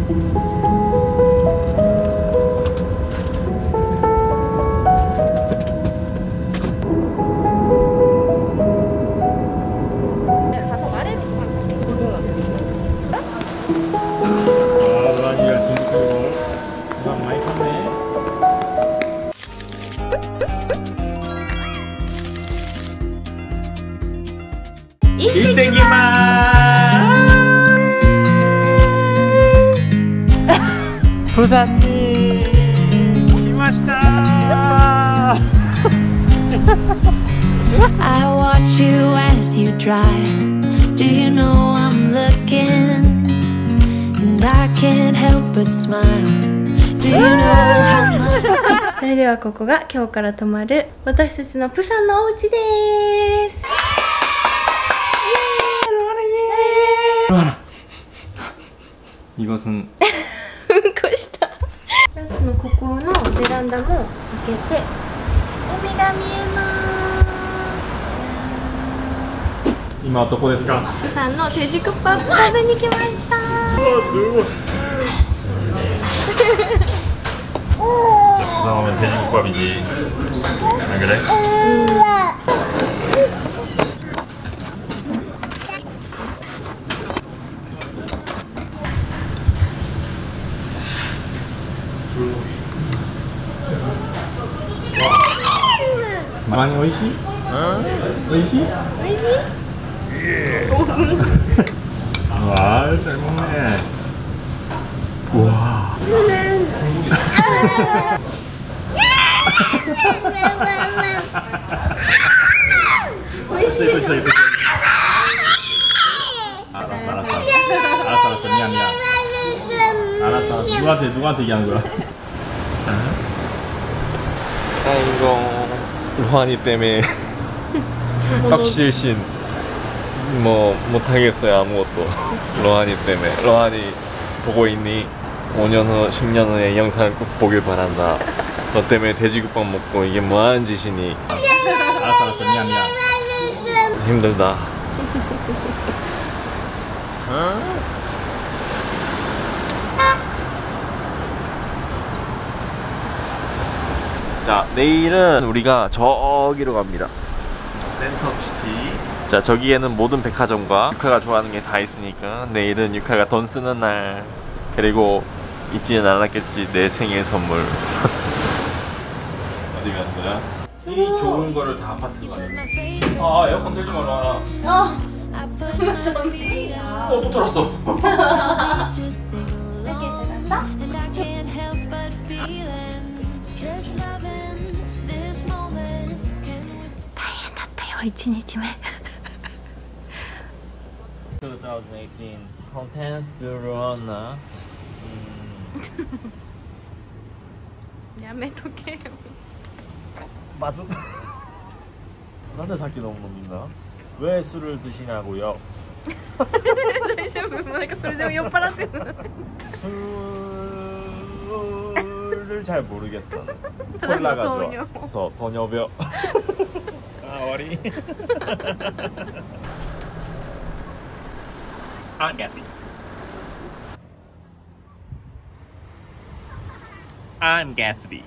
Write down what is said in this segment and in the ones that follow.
行ってきまーす。釜山に来ました。 I watch you as you drive. Do you know I'm looking? And I can't help but smile. Do you know how much? それではここが今日から泊まる私たちのプサンのお家です。 이것은 うんこした。ここのベランダも開けて海が見えます。 今はどこですか？ プサンのテジクパック食べに来ました。 うわすごい。부산하면 돼지국밥이지. 안 그래? 많이 오이시? 오이시? 오이시? 와, 잘 먹네. 우와. 있어. 알았어. 미안. 알았어. 누구한테 얘기하는 거야? 이거 로하니 때문에 떡실신 뭐 못하겠어요 아무것도. 로하니 때문에. 로하니 보고 있니? 5년 후 10년 후에 영상을 꼭 보길 바란다. 너 때문에 돼지국밥 먹고 이게 뭐하는 짓이니? 알았어. 미안. 힘들다. 자, 내일은 우리가 저기로 갑니다. 센터시티. 자, 저기에는 모든 백화점과 유카가 좋아하는 게 다 있으니까 내일은 유카가 돈 쓰는 날. 그리고 잊지는 않았겠지, 내 생일 선물. 어디 가는 거야? 이 좋은 거를 다 아파트로 가는 거야. 아, 에어컨 틀지 말라. 또 틀었어. 1日目 2018 Contents to Rona. やめとけよ。 맞음. 난데 사키 너무 민다. 왜 술을 드시냐고요? 大丈夫？なんかそれでも酔っ払ってる。 술을 잘 모르겠어. 콜라가 좋아. 그래서 도녀병. 아, 어리. I'm Gatsby. I'm Gatsby.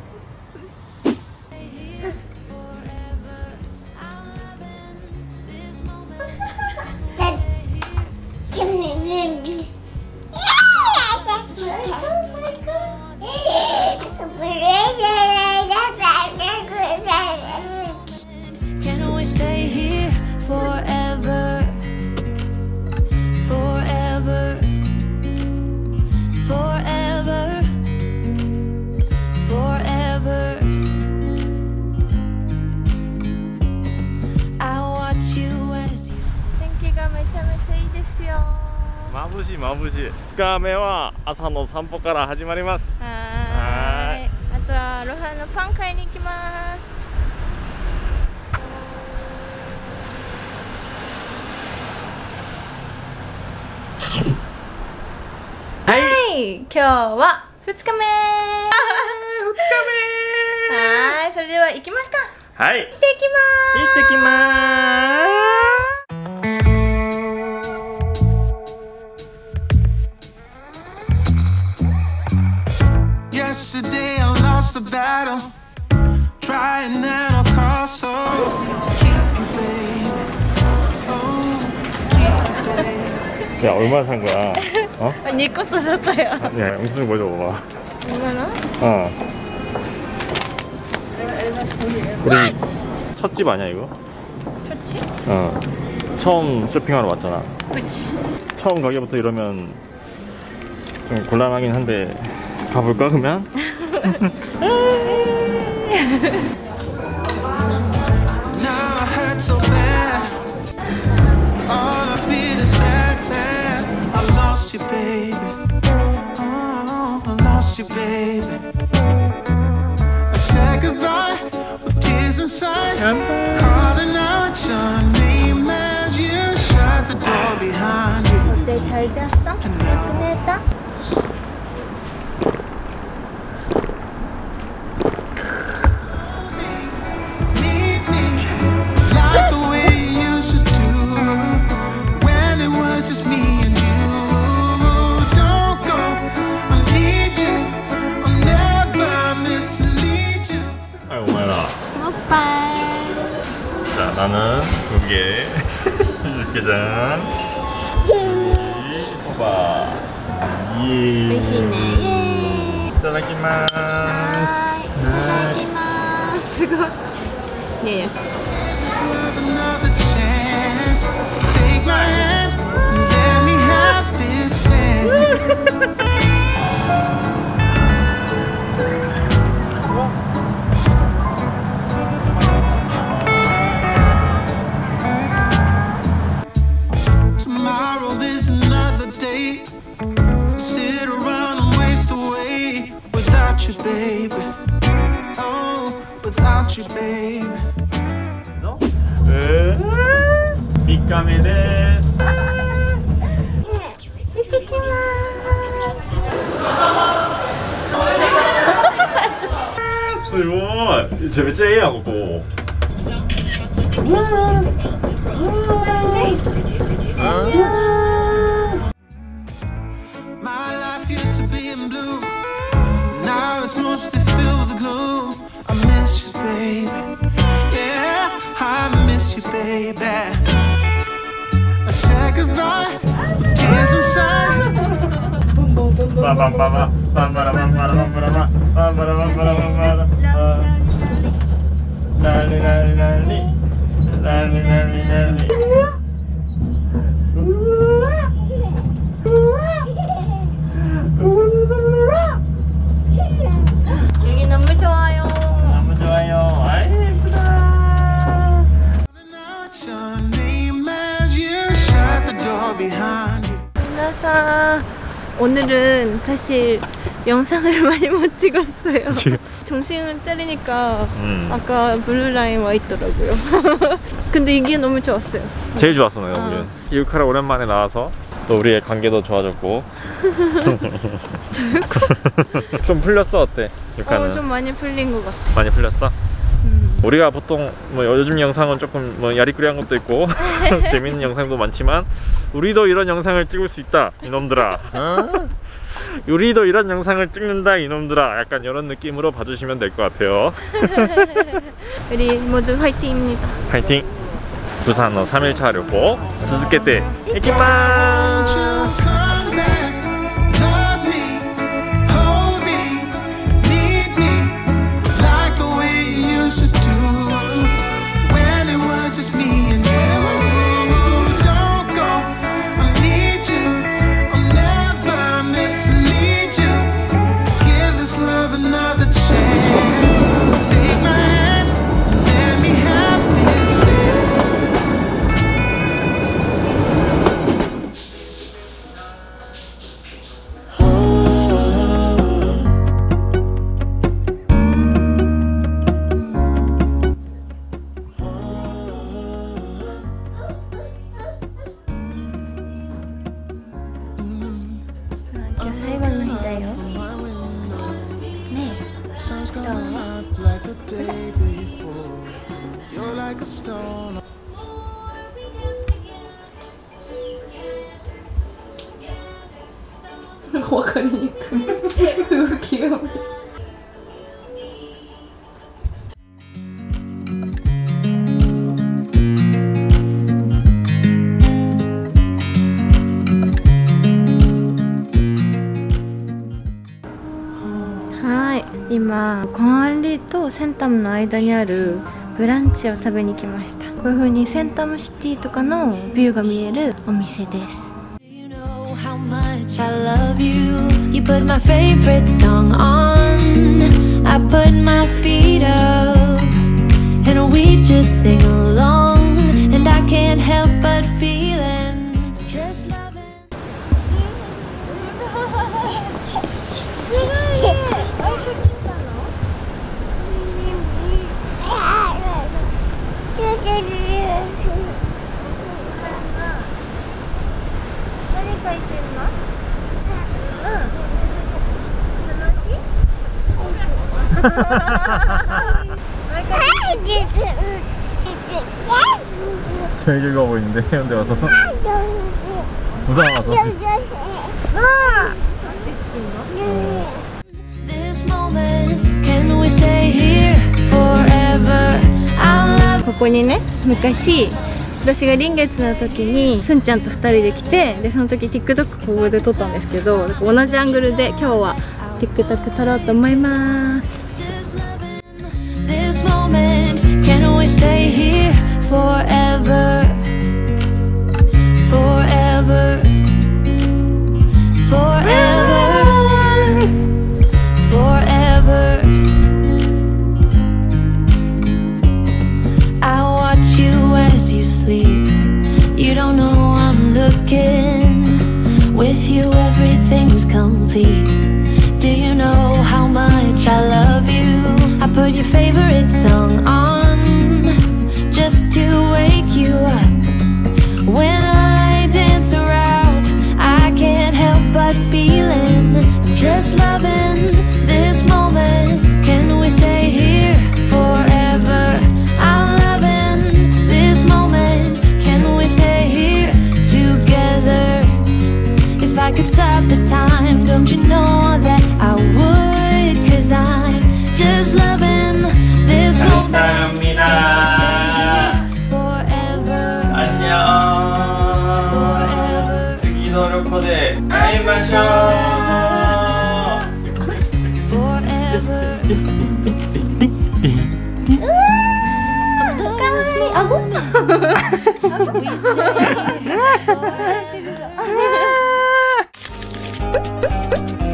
Can we stay here forever? Forever. Forever. Forever. I watch you as you 天気がめちゃめちゃいいですよ。 眩しい2日目は朝の散歩から始まります。 はーい。あとはロハのパン買いに行きます。はい、今日は2日目。はい、それでは行きますか。 はい。 行ってきまーす。 Yesterday I lost the battle, trying at all costs, so to keep you, baby. Oh, to keep you, baby. 야, 얼마 산 거야? 어? 네 것도 샀어요. 야, 영수증 먼저 봐봐. 얼마나? 어. 우리 첫 집 아니야 이거? 좋지? 어. 처음 쇼핑하러 왔잖아. 그치. 처음 가게부터 이러면 좀 곤란하긴 한데 가볼까 그러면? Now I hurt so bad. All I feel is sad that I lost you, baby. Oh, I lost you, baby. I said goodbye with tears inside, calling out your name as you shut the door behind you. 어때? 잘 잤어? 예쁘겠다? Need me like the way you used to do when it was just me and you. Don't go, I need you. I'll never mislead you. 아이고 마연아. 오빠. 자, 나는 2개 육개장 호박. 예. 대신에 예. 이따다키마스. 이따다키마스. 네. Just love another chance. Take my hand and let me have this dance. Tomorrow is another day. So sit around and waste away without you, baby. Oh, without you, baby. 밑감에는 쓰고 저기 째야 고 My life used to be in blue. Now it's mostly filled with gloom. I miss you, baby. Yeah, I miss you, baby. I said goodbye with tears inside. 빠밤빠밤 빰바라밤바라밤바라밤 빰바라밤바라밤바라 랄리랄리랄리 랄리랄리랄리 여기 너무 좋아요. 너무 좋아요. 아이 예쁘다. Out your name as you shut the door behind you. 안녕하세요. 오늘은 사실 영상을 많이 못 찍었어요. 지금 정신을 차리니까 아까 블루라인 와 있더라고요. 근데 이게 너무 좋았어요. 제일 좋았어 내가 보기엔. 이웃카라 오랜만에 나와서 또 우리의 관계도 좋아졌고 좀 풀렸어. 어때? 유카는 좀 많이 풀린 것 같아. 많이 풀렸어? 우리가 보통 뭐 요즘 영상은 조금 뭐 야리꾸리한 것도 있고 재밌는 영상도 많지만 우리도 이런 영상을 찍을 수 있다 이놈들아. 우리도 이런 영상을 찍는다 이놈들아. 약간 이런 느낌으로 봐주시면 될 것 같아요. 우리 모두 화이팅입니다. 파이팅! 부산어 3일차旅行 続けていきま Won't す you come back, love me, hold me, need me, like the way you used to do when it was just me and you. Don't go, I need you, I'll never mislead you. Give this love another chance. Take my hand, let me have this dance. 학교 사이건이다요. 네. Sun's coming up like the day before. You're like a stone. 와카리니까. 이거 귀여워. 今コンアンリとセンタムの間にあるブランチを食べに来ました。こういう風にセンタムシティとかのビューが見えるお店です。 You know how much I love you. You put my favorite song on. I put my feet up and we just sing along. And I can't help but feeling just loving. 제일 즐거워 보이는데 현대 와서 부산 와서 This moment, can we stay here forever? I'll love ここにね、昔私が臨月の時にすんちゃんと2人で来て、でその時 TikTok ここで撮ったんですけど、同じアングルで今日は TikTok 撮ろうと思います。 this moment, can we stay here forever? Forever, forever, forever. I watch you as you sleep. You don't know I'm looking. With you everything's complete. Do you know how much I love you? I put your favorite song on just to wake you up. When I dance around, I can't help but feeling I'm just loving this moment. Can we stay here forever? I'm loving this moment. Can we stay here together? If I could stop the time, don't you know that I would? 'Cause I'm just loving this moment. Can we stay here forever? 안녕. 次の旅行で会いましょう. Forever. Can we stay here forever?